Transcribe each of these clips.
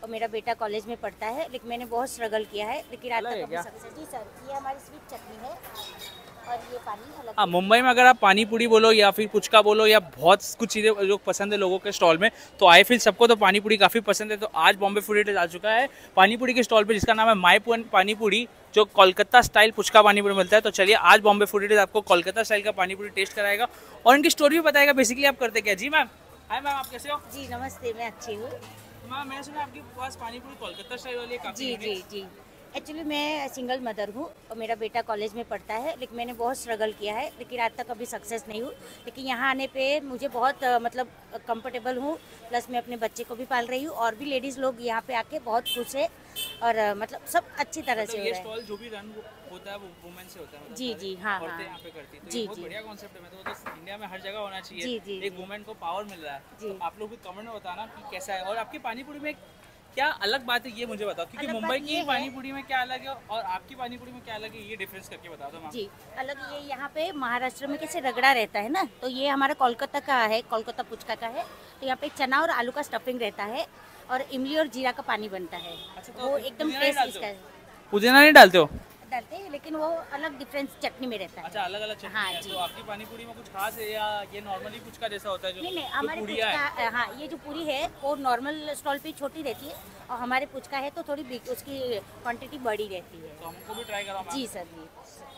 और मेरा बेटा कॉलेज में पढ़ता है, लेकिन मैंने बहुत स्ट्रगल किया है, लेकिन आज तक अभी सक्सेस। जी सर, ये हमारी स्वीट चटनी है और ये पानी अलग। हाँ, मुंबई में अगर आप पानी पूरी बोलो या फिर पुचका बोलो या बहुत कुछ चीज़ें जो पसंद है लोगों के स्टॉल में, तो आई फील सबको तो पानी पूरी काफ़ी पसंद है। तो आज बॉम्बे फूड एडेज आ चुका है पानी पूरी के स्टॉल पे, जिसका नाम है माई पानी पूरी, जो कोलकाता स्टाइल पुचका पानी पूरी मिलता है। तो चलिए आज बॉम्बे फूड एडेज आपको कोलकाता स्टाइल का पानी पूरी टेस्ट कराएगा और इनकी स्टोरी भी बताएगा बेसिकली आप करते क्या। जी मैम, हाय मैम, आप कैसे हो? जी नमस्ते, मैं अच्छी हूँ। मैम मैंने सुना आपके पास पानी पूरी कोलकाता स्टाइल वाली है जी जी जी, एक्चुअली मैं सिंगल मदर हूँ और मेरा बेटा कॉलेज में पढ़ता है, लेकिन मैंने बहुत स्ट्रगल किया है, लेकिन आज तक अभी सक्सेस नहीं हूँ। लेकिन यहाँ आने पे मुझे बहुत मतलब कंफर्टेबल हूँ, प्लस मैं अपने बच्चे को भी पाल रही हूँ और भी लेडीज़ लोग यहाँ पे आके बहुत खुश है और मतलब सब अच्छी तरह से हो रहा है। स्टॉल जो भी रन होता है वो वुमेन से होता है, मतलब जी जी हाँ हाँ, यहाँ पे करती है। तो जी ये बहुत जी बढ़िया कॉन्सेप्ट है। मैं तो इंडिया में हर जगह होना चाहिए। जी जी एक वुमेन को पावर मिल रहा है। जी। तो आप लोग भी कमेंट में बताना कि कैसा है और आपकी पानी पूरी में क्या अलग बात है, ये मुझे बताओ, क्योंकि मुंबई की पानी पूरी में क्या अलग है और आपकी पानी पूरी में क्या अलग है, ये डिफरेंस करके बता दो। जी अलग ये यहाँ पे महाराष्ट्र में कैसे रगड़ा रहता है ना, तो ये हमारा कोलकाता का है, कोलकाता पुचका का है। तो यहाँ पे चना और आलू का स्टफिंग रहता है और इमली और जीरा का पानी बनता है। अच्छा, तो वो एकदम टेस्ट इसका है। पुदीना नहीं डालते हो? डालते हैं, लेकिन वो अलग डिफरेंस चटनी में रहता है। अच्छा, अलग अलग चटनी हाँ है। जी। तो आपकी पानी पूरी में कुछ खास है या ये नॉर्मली पुचका जैसा होता है? जो नहीं हमारे पुचका, हाँ ये जो पूरी है वो नॉर्मल स्टॉल पे छोटी रहती है और हमारे पुचका है तो थोड़ी बिग, उसकी क्वांटिटी बड़ी रहती है। तो हमको भी ट्राई करो। जी सर जी।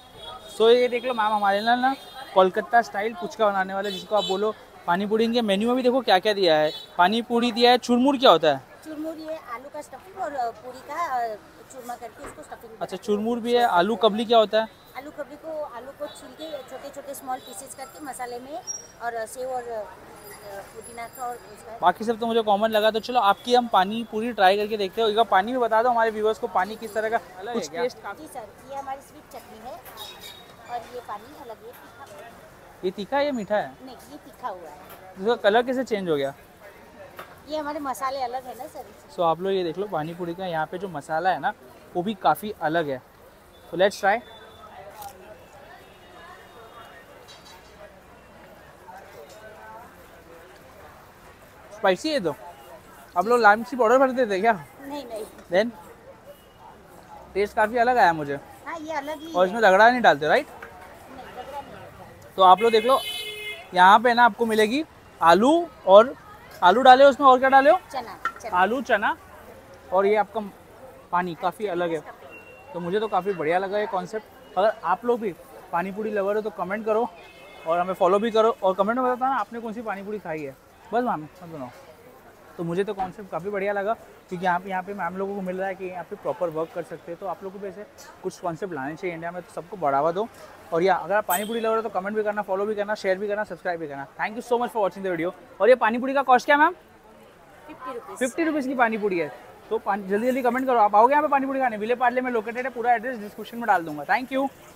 सो ये देख लो मैम, हमारे ना कोलकाता स्टाइल पुचका बनाने वाले, जिसको आप बोलो पानी पूरी। इनके मेन्यू में भी देखो क्या क्या दिया है। पानी पूरी दिया है। चुरमुर क्या होता है? चुरमुर ये आलू का स्टफिंग और पूरी का चूरमा करके उसको स्टफिंग। अच्छा, चुरमुर भी है। आलू कबली क्या होता है? आलू कबली को आलू को छील के छोटे छोटे स्मॉल पीसेस करके मसाले में और सेव और पुदीना का और उसका। बाकी सब तो मुझे कॉमन लगा। तो चलो आपकी हम पानी पूरी ट्राई करके देखते हो। एक बार पानी भी बता दो हमारे व्यूअर्स को, पानी किस तरह का कुछ टेस्ट। जी सर, ये हमारी स्वीट चटनी है और ये पानी अलग है। ये तीखा है या मीठा है? नहीं, ये तीखा हुआ है। इसका कलर कैसे चेंज हो गया? ये हमारे मसाले अलग है ना सर। सो आप लोग ये देख लो, पानी पूरी का यहाँ पे जो मसाला है ना वो भी काफ़ी अलग है। तो लेट्स ट्राई। स्पाइसी है। तो आप लोग लाइम सी पाउडर भर देते क्या? नहीं नहीं, देन टेस्ट काफ़ी अलग आया मुझे। हाँ ये अलग ही और इसमें रगड़ा नहीं डालते, राइट? नहीं, रगड़ा नहीं होता। तो आप लोग देख लो, यहाँ पे ना आपको मिलेगी आलू, और आलू डाले हो उसमें, और क्या डाले हो? चना। आलू, चना, और ये आपका पानी काफ़ी अलग है। तो मुझे तो काफ़ी बढ़िया लगा ये कॉन्सेप्ट। अगर आप लोग भी पानी पूरी लवर हो तो कमेंट करो और हमें फॉलो भी करो और कमेंट में बताना आपने कौन सी पानी पूरी खाई है। बस मैम, मत बनाओ। तो मुझे तो कॉन्सेप्ट काफ़ी बढ़िया लगा, क्योंकि यहाँ पे मैम लोगों को मिल रहा है कि यहाँ पे प्रॉपर वर्क कर सकते हैं। तो आप लोगों को भी ऐसे कुछ कॉन्सेप्ट लाने चाहिए इंडिया में, तो सबको बढ़ावा दो। और या अगर आप पानी पूरी लवर हो तो कमेंट भी करना, फॉलो भी करना, शेयर भी करना, सब्सक्राइब भी करना। Thank you so much for watching the video. और ये पानी पूरी का कॉस्ट क्या मैम? 50 रुपीज़ की पानी पूरी है। तो जल्दी जल्दी कमेंट करो, आप आओगे यहाँ पे पानी पूरी खाने। विले पार्ले में लोकेटेड है। पूरा एड्रेस डिस्क्रिप्शन में डाल दूंगा। Thank you.